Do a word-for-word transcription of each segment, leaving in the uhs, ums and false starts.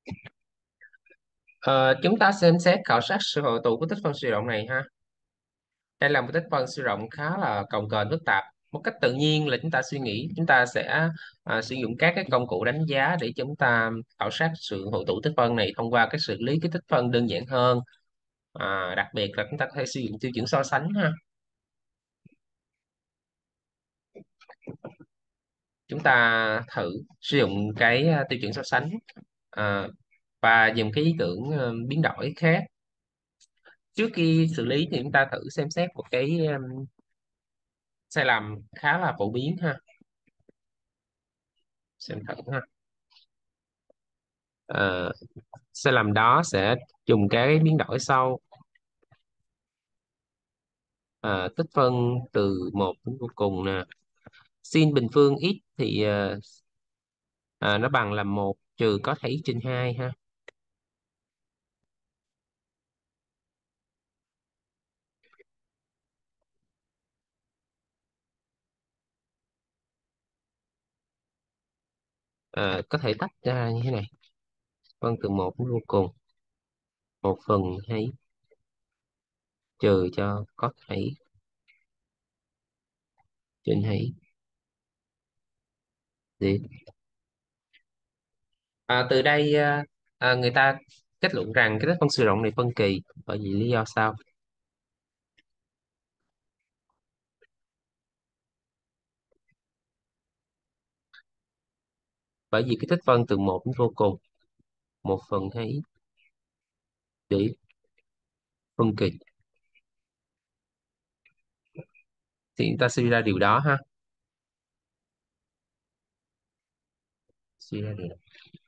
Ờ, chúng ta xem xét khảo sát sự hội tụ của tích phân suy động này ha. Đây là một tích phân suy động khá là cồng kềnh phức tạp. Một cách tự nhiên là chúng ta suy nghĩ chúng ta sẽ à, sử dụng các cái công cụ đánh giá để chúng ta khảo sát sự hội tụ tích phân này thông qua cái xử lý cái tích phân đơn giản hơn. À, đặc biệt là chúng ta có thể sử dụng tiêu chuẩn so sánh ha. Chúng ta thử sử dụng cái à, tiêu chuẩn so sánh à, và dùng cái ý tưởng ờ, biến đổi khác. Trước khi xử lý thì chúng ta thử xem xét một cái um, sai lầm khá là phổ biến ha. Xem thử ha. Ờ, Sai lầm đó sẽ dùng cái biến đổi sau. Ờ, Tích phân từ một đến vô cùng nè. Sin bình phương x thì ờ, à, nó bằng là một trừ có thể x trên hai ha. Ờ, có thể tách ra như thế này. Phân từ một đến vô cùng, một phần hay trừ cho có thể trên hay gì. À, từ đây à, à, người ta kết luận rằng cái tích phân suy động này phân kỳ. Bởi vì lý do sao? Bởi vì cái tích phân từ một đến vô cùng, một phần hay để phân kỳ, thì chúng ta suy ra điều đó ha. Suy ra điều đó.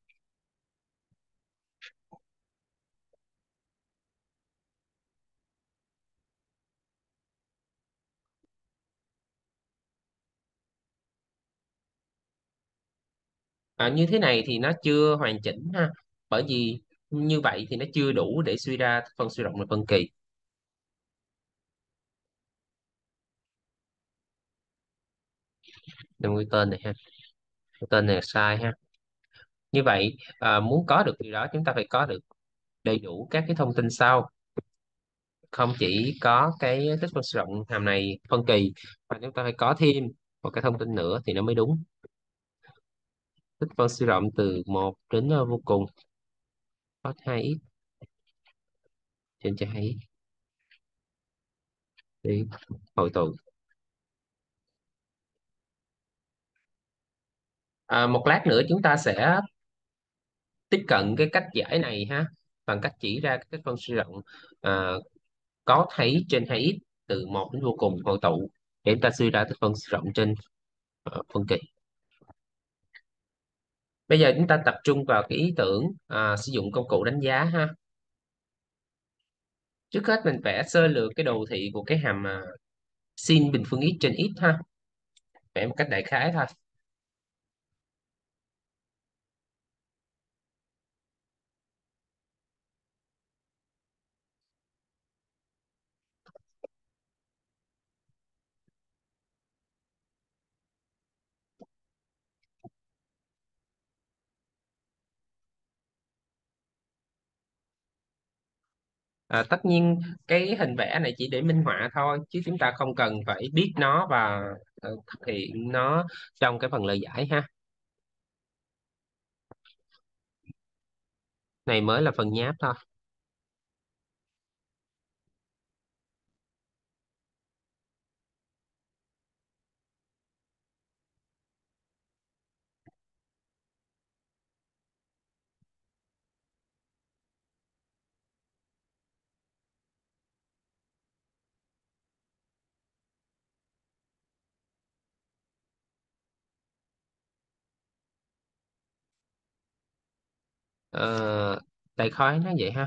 À, như thế này thì nó chưa hoàn chỉnh ha. Bởi vì như vậy thì nó chưa đủ để suy ra tích phân suy động là phân kỳ. Nên cái tên này ha, cái tên này là sai ha. Như vậy à, muốn có được điều đó chúng ta phải có được đầy đủ các cái thông tin sau. Không chỉ có cái tích phân suy động hàm này phân kỳ, mà chúng ta phải có thêm một cái thông tin nữa thì nó mới đúng. Tích phân suy động từ một đến ờ, vô cùng, có hai x trên cho hai x đi hội tụ. À, một lát nữa chúng ta sẽ tiếp cận cái cách giải này ha, bằng cách chỉ ra cái phân suy rộng à, có thấy trên hai x từ một đến vô cùng hội tụ để chúng ta suy ra cái phân suy rộng trên ờ, phân kỳ. Bây giờ chúng ta tập trung vào cái ý tưởng à, sử dụng công cụ đánh giá ha. Trước hết mình vẽ sơ lược cái đồ thị của cái hàm à, sin bình phương x trên x ha. Vẽ một cách đại khái thôi. À, tất nhiên cái hình vẽ này chỉ để minh họa thôi chứ chúng ta không cần phải biết nó và ờ, thực hiện nó trong cái phần lời giải ha. Này mới là phần nháp thôi. Ờ, Đại khái nó vậy ha.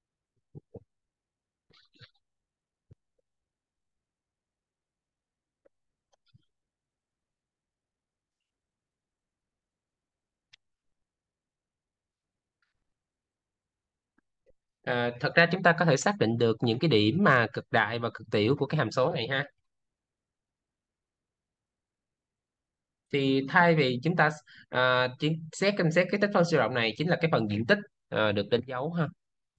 Ờ, Thật ra chúng ta có thể xác định được những cái điểm mà cực đại và cực tiểu của cái hàm số này ha. Thì thay vì chúng ta à, chỉ xét xem xét cái tích phân siêu rộng này chính là cái phần diện tích à, được đánh dấu ha.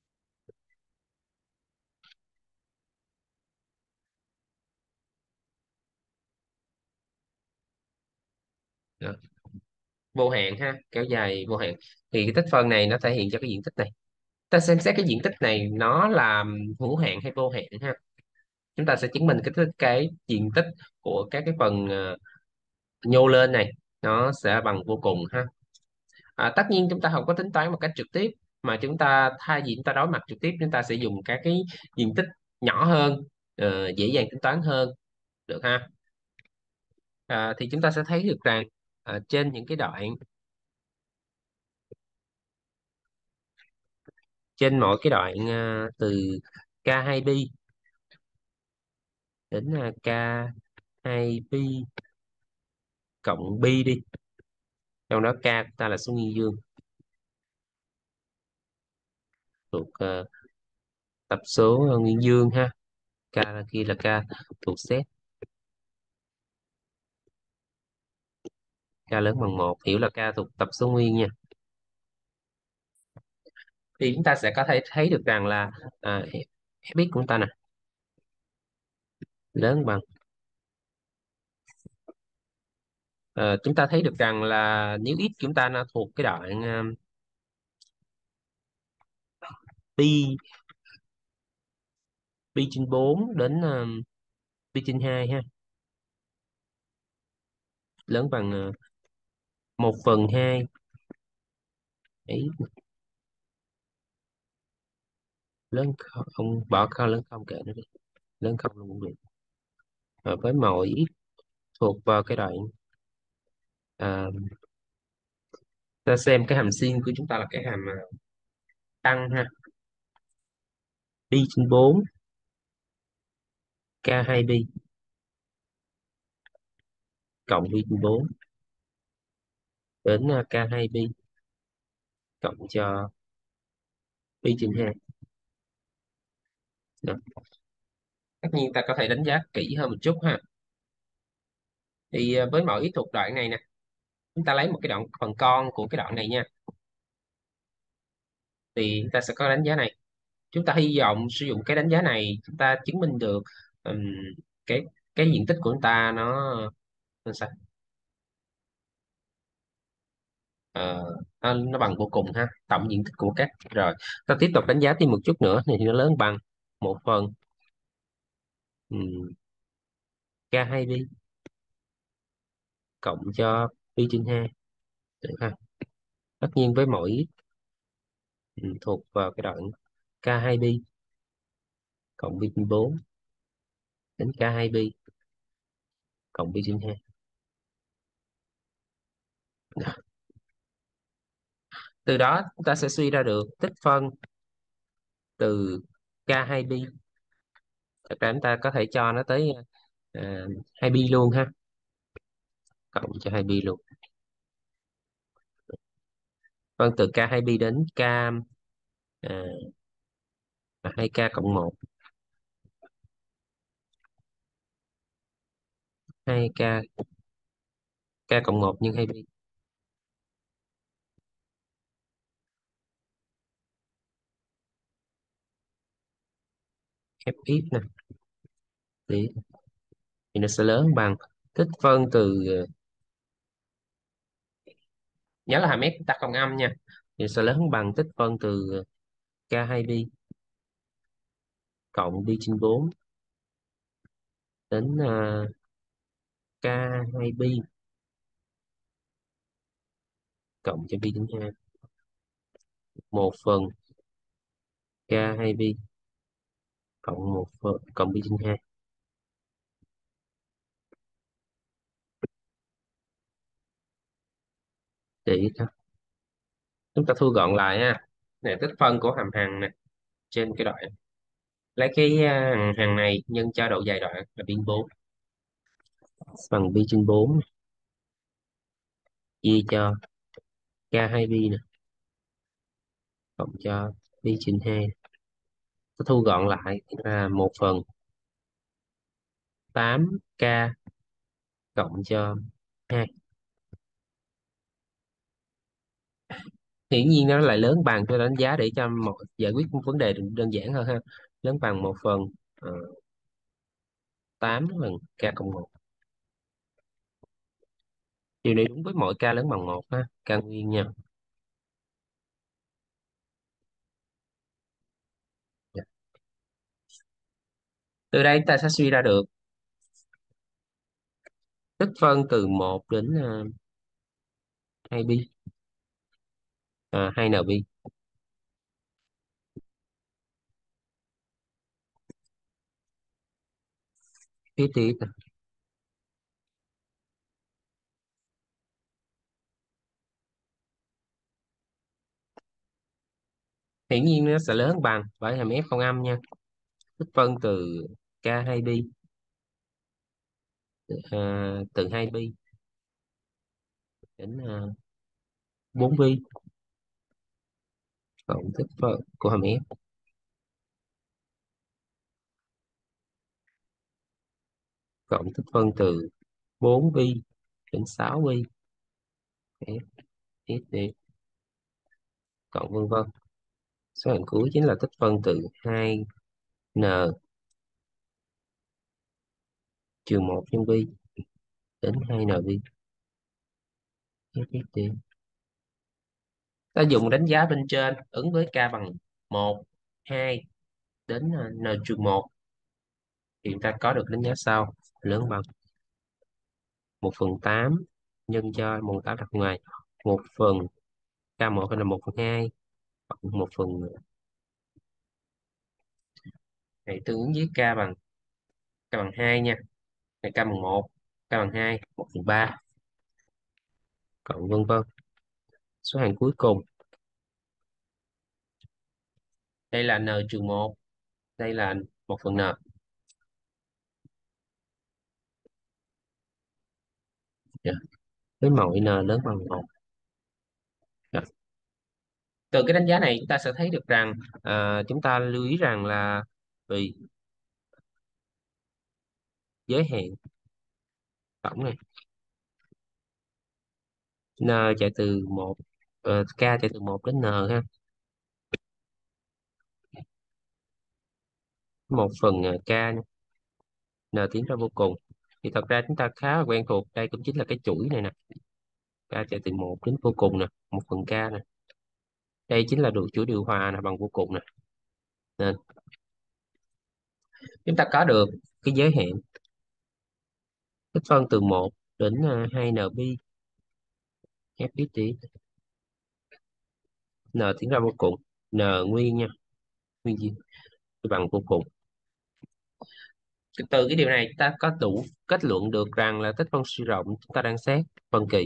Đó, vô hạn ha, kéo dài vô hạn. Thì cái tích phân này nó thể hiện cho cái diện tích này. Ta xem xét cái diện tích này nó là hữu hạn hay vô hạn ha. Chúng ta sẽ chứng minh cái tích- cái diện tích của các cái phần à, nhô lên này nó sẽ bằng vô cùng ha. À, tất nhiên chúng ta không có tính toán một cách trực tiếp, mà chúng ta thay vì chúng ta đối mặt trực tiếp, chúng ta sẽ dùng các cái diện tích nhỏ hơn, ờ, dễ dàng tính toán hơn, được ha. À, thì chúng ta sẽ thấy được rằng à, trên những cái đoạn, trên mỗi cái đoạn à, từ ca hai pi đến à, ca hai pi cộng pi đi, trong đó ca của ta là số nguyên dương thuộc à, tập số à, nguyên dương ha. Ca là kia là ca thuộc set, ca lớn bằng một hiểu là ca thuộc tập số nguyên nha. Thì chúng ta sẽ có thể thấy được rằng là à, fx của chúng ta nè lớn bằng, ờ, chúng ta thấy được rằng là nếu x chúng ta nó thuộc cái đoạn uh, pi pi trên bốn đến uh, pi trên hai ha, lớn bằng uh, một phần hai ấy, lớn không, bỏ không lớn không kệ nó đi, lớn không luôn cũng được. Ờ, với mọi x thuộc vào cái đoạn à, ta xem cái hàm sin của chúng ta là cái hàm à, tăng ha, pi trên bốn ca hai pi cộng pi trên bốn đến uh, ca hai pi cộng cho pi trên hai. Đó. Tất nhiên ta có thể đánh giá kỹ hơn một chút ha. Thì à, với mỗi thuộc đoạn này nè, chúng ta lấy một cái đoạn phần con của cái đoạn này nha, thì chúng ta sẽ có đánh giá này. Chúng ta hy vọng sử dụng cái đánh giá này chúng ta chứng minh được ừm, cái cái diện tích của chúng ta nó nó sao. Ờ, nó, nó bằng vô cùng ha, tổng diện tích của các, rồi ta tiếp tục đánh giá thêm một chút nữa thì nó lớn bằng một phần um, ca hai pi cộng cho pi trên hai, được ha. Tất nhiên với mỗi ừm, thuộc vào cái đoạn ca hai pi cộng pi trên bốn đến ca hai pi cộng pi trên hai. Từ đó chúng ta sẽ suy ra được tích phân từ ca hai pi. Thật ra chúng ta có thể cho nó tới uh, hai pi luôn ha, cộng cho hai pi luôn. Phân từ ca hai pi đến k à, là hai k cộng một, hai k k cộng một nhân hai pi fx nè, thì, thì nó sẽ lớn bằng tích phân từ ờ, nhớ là hàm f ta không âm nha, thì sẽ lớn bằng tích phân từ k hai pi cộng pi trên bốn đến uh, k hai pi cộng cho pi trên hai, một phần k hai pi cộng một phần cộng pi trên hai. Để ý ha, chúng ta thu gọn lại ha. Này tích phân của hàm hằng nè, trên cái đoạn lấy cái à, hằng hằng này nhân cho độ dài đoạn là pi bốn bằng pi trên bốn chia cho k hai pi nè cộng cho pi trên hai. Tôi thu gọn lại là một phần tám k cộng cho hai. Hiển nhiên nó lại lớn bằng, tôi đánh giá để cho một giải quyết một vấn đề được đơn giản hơn ha. Lớn bằng một phần uh, tám lần k cộng một. Điều này đúng với mọi k lớn bằng một ha, k nguyên nha. Dạ. Từ đây ta sẽ suy ra được tích phân từ một đến uh, hai pi, uh, hai en pi. Tiếp tiếp hiển nhiên nó sẽ lớn bằng bởi hàm f không âm nha. Tích phân từ k hai pi, uh, từ hai pi đến uh, bốn pi cộng tích phân của hàm f cộng tích phân từ bốn pi đến sáu pi f f d cộng vân vân. Số hạng cuối chính là tích phân từ hai n trừ một nhân pi đến hai en pi f f d. Ta dùng đánh giá bên trên ứng với k bằng một, hai đến ờ, n trừ một thì ta có được đánh giá sau: lớn bằng một phần tám nhân cho một tám đặt ngoài, một phần k một hay là một phần hai, hoặc một phần này tương ứng với k bằng k bằng hai nha, này k bằng một, k bằng hai, một phần ba, cộng vân vân. Số hàng cuối cùng đây là n trừ một, đây là một phần n. Dạ. Với mọi n lớn bằng một. Dạ. Từ cái đánh giá này chúng ta sẽ thấy được rằng à, chúng ta lưu ý rằng là vì giới hạn tổng này n chạy từ một, ờ, k chạy từ một đến n ha, một phần ờ, k nha, n tiến ra vô cùng, thì thật ra chúng ta khá là quen thuộc, đây cũng chính là cái chuỗi này nè, k chạy từ một đến vô cùng nè, một phần k nè, đây chính là được chuỗi điều hòa nè bằng vô cùng nè, nên chúng ta có được cái giới hạn tích phân từ một đến uh, hai en pi f ít tí n tiến ra vô cùng, n nguyên nha, nguyên gì bằng vô cùng. Từ cái điều này ta có đủ kết luận được rằng là tích phân suy rộng chúng ta đang xét phân kỳ.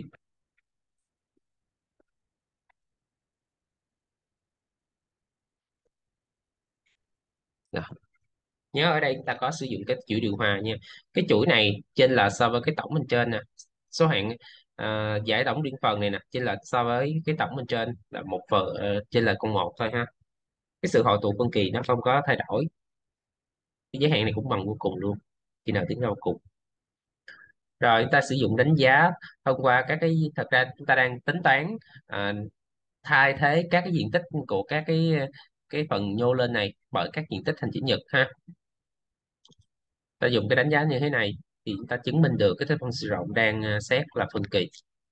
Rồi. Nhớ ở đây ta có sử dụng cái chuỗi điều hòa nha, cái chuỗi này trên là so với cái tổng bên trên nè, số hạng à, giải tổng liên phần này nè trên là so với cái tổng bên trên là một phần uh, trên là con một thôi ha. Cái sự hội tụ phân kỳ nó không có thay đổi, cái giới hạn này cũng bằng vô cùng luôn, khi nào tiến ra vô cùng. Rồi chúng ta sử dụng đánh giá thông qua các cái, thật ra chúng ta đang tính toán à, thay thế các cái diện tích của các cái cái phần nhô lên này bởi các diện tích hình chữ nhật ha. Ta dùng cái đánh giá như thế này thì chúng ta chứng minh được cái thế phân siêu rộng đang à, xét là phân kỳ.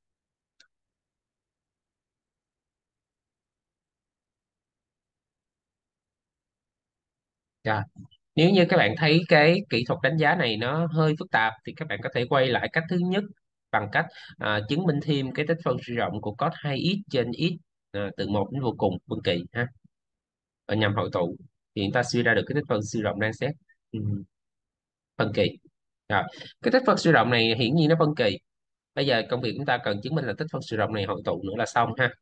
Rồi. Nếu như các bạn thấy cái kỹ thuật đánh giá này nó hơi phức tạp thì các bạn có thể quay lại cách thứ nhất bằng cách à, chứng minh thêm cái tích phân suy rộng của cos hai x trên x à, từ một đến vô cùng phân kỳ ha, ở nhằm hội tụ thì chúng ta suy ra được cái tích phân siêu rộng đang xét ừ, phân kỳ. Rồi. Cái tích phân siêu rộng này hiển nhiên nó phân kỳ. Bây giờ công việc chúng ta cần chứng minh là tích phân siêu rộng này hội tụ nữa là xong ha.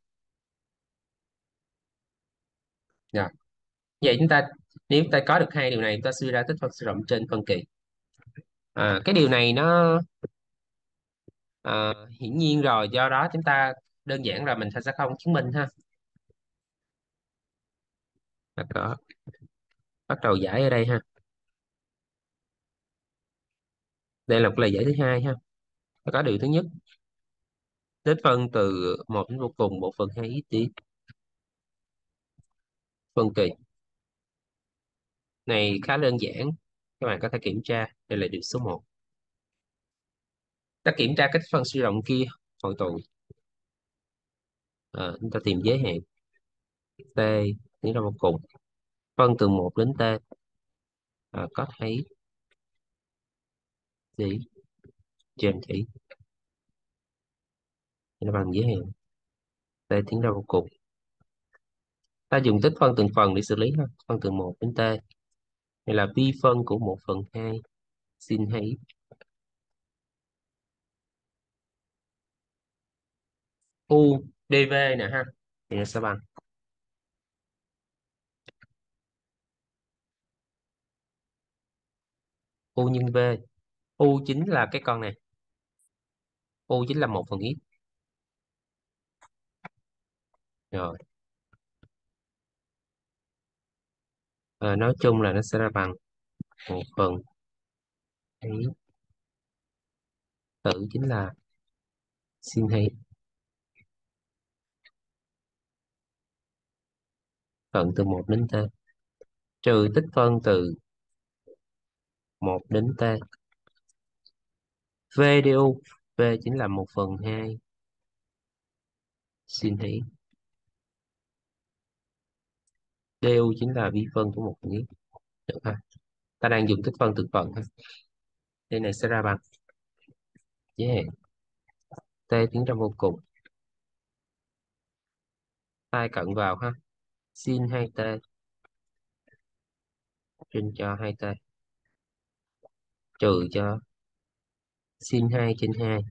Rồi. Vậy chúng ta, nếu chúng ta có được hai điều này chúng ta suy ra tích phân siêu rộng trên phân kỳ. À, cái điều này nó à, hiển nhiên rồi, do đó chúng ta đơn giản là mình sẽ không chứng minh ha. Và có bắt đầu giải ở đây ha, đây là một lời giải thứ hai ha. Có điều thứ nhất, tích phân từ một đến vô cùng một phần hai x đi phân kỳ này khá đơn giản, các bạn có thể kiểm tra. Đây là điều số một. Ta kiểm tra cái phân suy rộng kia, hội tụ. Ờ, chúng ta tìm giới hạn t tiến ra vô cùng, phân từ một đến t. Ờ, có thấy gì trên chỉ nó bằng giới hạn t tiến ra vô cùng. Ta dùng tích phân từng phần để xử lý ha. Phân từ một đến t, đây là vi phân của một phần hai sin hai x. U dv nè ha, thì nó sẽ bằng u nhân v. U chính là cái con này, u chính là một phần x. Rồi, ờ, nói chung là nó sẽ ra bằng một phần hai x tử chính là sin hai phận từ một đến t, trừ tích phân từ một đến t. V du, V chính là một phần hai sin hai x. Du chính là vi phân của một phần x. Được ha. Ta đang dùng tích phân từng phần ha. Đây này sẽ ra bằng giới hạn t tiến ra vô cùng, hai cận vào ha, sin hai t trên cho hai t, trừ cho sin hai trên hai,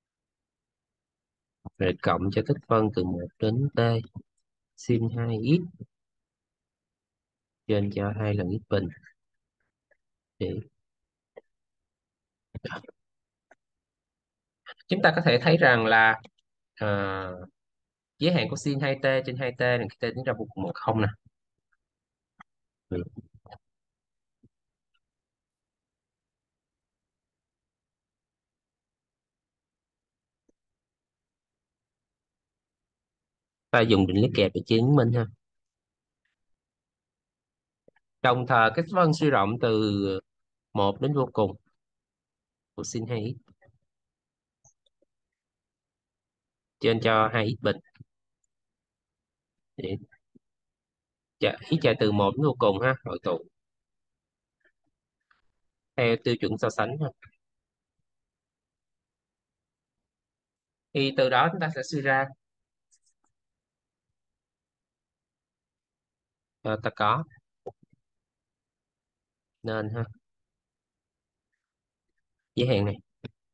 rồi cộng cho tích phân từ một đến t sin hai x trên cho hai lần x bình. Để chúng ta có thể thấy rằng là à, giới hạn của sin hai t trên hai t là khi t tiến ra vô cùng bằng không nè. Ừ. Ta dùng định lý kẹp để chứng minh ha. Đồng thời cái phân suy rộng từ một đến vô cùng của sin hai x trên cho hai x bình. Để chạy, x chạy từ một đến vô cùng ha, hội tụ theo tiêu chuẩn so sánh ha. Thì từ đó chúng ta sẽ suy ra ờ, ta có nên ha, giới hạn này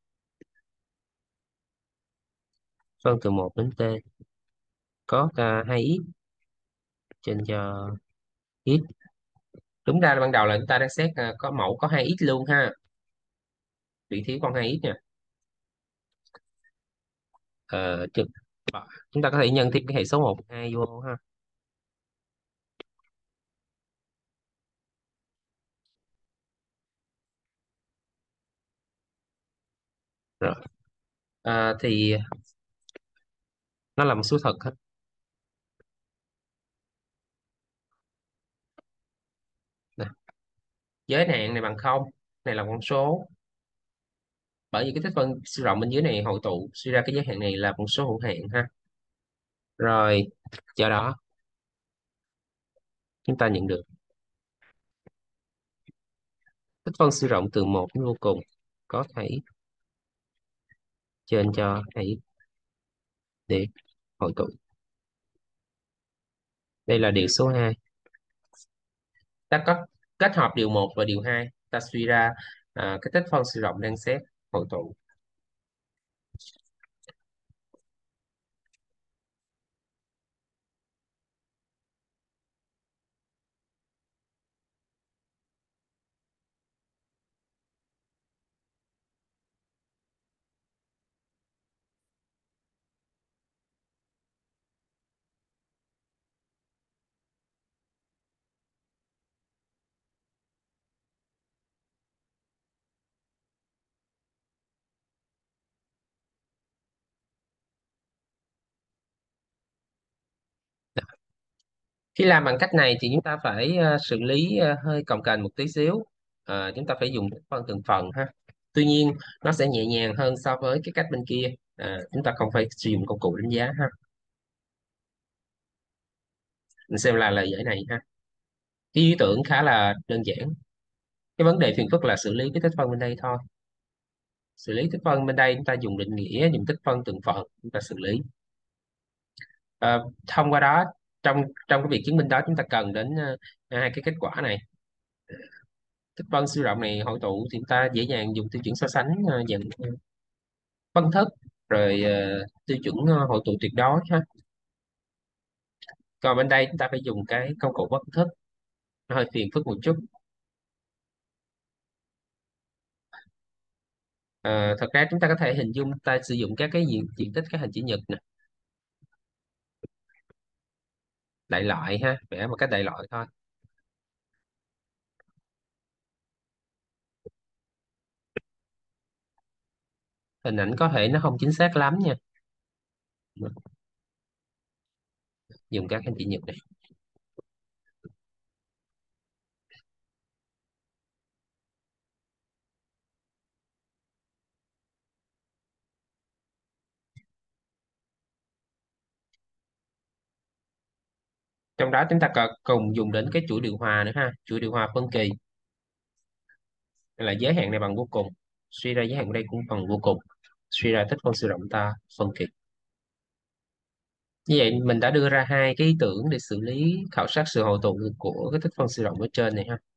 phân từ một đến t có uh, hai x trên cho x. Đúng ra là ban đầu là chúng ta đang xét ờ, có mẫu có hai x luôn ha, vị trí con hai x nha. Ờ, trực chúng ta có thể nhân thêm cái hệ số một hai vô ha. Rồi. À, thì nó là một số thật hết. Nè, giới hạn này bằng không, này là con số, bởi vì cái tích phân siêu rộng bên dưới này hội tụ suy ra cái giới hạn này là một số hữu hạn ha. Rồi, do đó chúng ta nhận được tích phân siêu rộng từ một đến vô cùng có thể trên cho hãy để hội tụ. Đây là điều số hai. Ta có kết hợp điều một và điều hai, ta suy ra à, cái tích phân siêu rộng đang xét hội tụ. Khi làm bằng cách này thì chúng ta phải ờ, xử lý ờ, hơi cồng kềnh một tí xíu. Ờ, chúng ta phải dùng tích phân từng phần ha. Tuy nhiên nó sẽ nhẹ nhàng hơn so với cái cách bên kia. Ờ, chúng ta không phải sử dụng công cụ đánh giá ha. Mình xem là lời giải này ha. Cái ý tưởng khá là đơn giản. Cái vấn đề phiền phức là xử lý cái tích phân bên đây thôi. Xử lý tích phân bên đây chúng ta dùng định nghĩa, dùng tích phân từng phần chúng ta xử lý. Ờ, thông qua đó, trong trong cái việc chứng minh đó chúng ta cần đến ờ, hai cái kết quả này. Tích phân siêu rộng này hội tụ thì chúng ta dễ dàng dùng tiêu chuẩn so sánh ờ, dạng ờ, phân thức, rồi ờ, tiêu chuẩn ờ, hội tụ tuyệt đối ha. Còn bên đây chúng ta phải dùng cái công cụ phân thức, nó hơi phiền phức một chút. Ờ, thật ra chúng ta có thể hình dung ta sử dụng các cái diện, diện tích các hình chữ nhật nè, đại loại ha, vẽ một cái đại loại thôi. Hình ảnh có thể nó không chính xác lắm nha. Dùng các hình chữ nhật này. Trong đó chúng ta cần cùng dùng đến cái chuỗi điều hòa nữa ha, chuỗi điều hòa phân kỳ là giới hạn này bằng vô cùng, suy ra giới hạn ở đây cũng bằng vô cùng, suy ra tích phân siêu rộng ta phân kỳ. Như vậy mình đã đưa ra hai cái ý tưởng để xử lý khảo sát sự hội tụ của cái tích phân siêu rộng ở trên này ha.